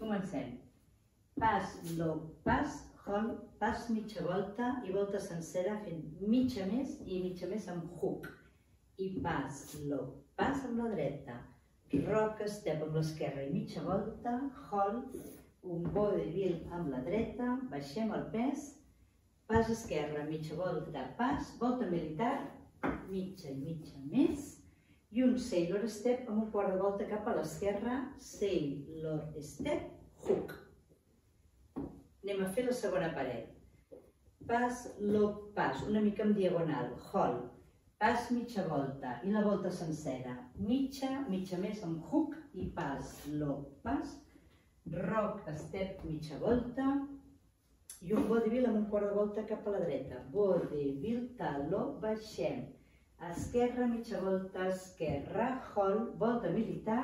comencem. Pas, low, pas, hold, pas mitja volta i volta sencera fent mitja més i mitja més amb hook. I pas, low, pas amb la dreta. Rock, step amb l'esquerra i mitja volta. Hold, un vodevil amb la dreta. Baixem el pes. Pas esquerra, mitja volta, pas, volta militar, mitja i mitja més. I un sailor step amb un quart de volta cap a l'esquerra, sailor step, hook. Anem a fer la segona paret. Pas, low, pas, una mica en diagonal, hold, pas mitja volta i la volta sencera, mitja, mitja més amb hook i pas, low, pas, rock, step, mitja volta i un vodevil amb un quart de volta cap a la dreta, vodevil, taló, baixem. Esquerra, mitja volta, esquerra, hold, volta militar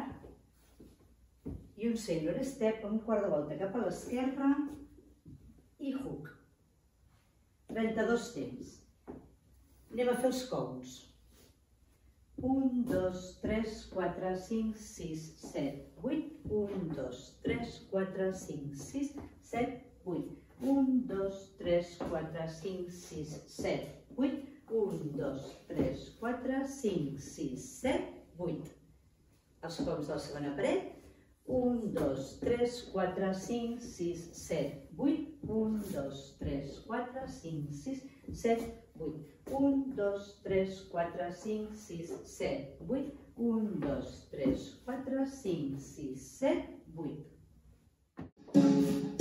i un sailor step amb un quart de volta cap a l'esquerra i hook. 32 temps. Anem a fer els counts. 1, 2, 3, 4, 5, 6, 7, 8. 1, 2, 3, 4, 5, 6, 7, 8. 1, 2, 3, 4, 5, 6, 7, 8. 1, 2, 3, 4, 5, 6, 7, 8. Els coms de la segona paret. 1, 2, 3, 4, 5, 6, 7, 8. 1, 2, 3, 4, 5, 6, 7, 8. 1, 2, 3, 4, 5, 6, 7, 8. 1, 2, 3, 4, 5, 6, 7, 8.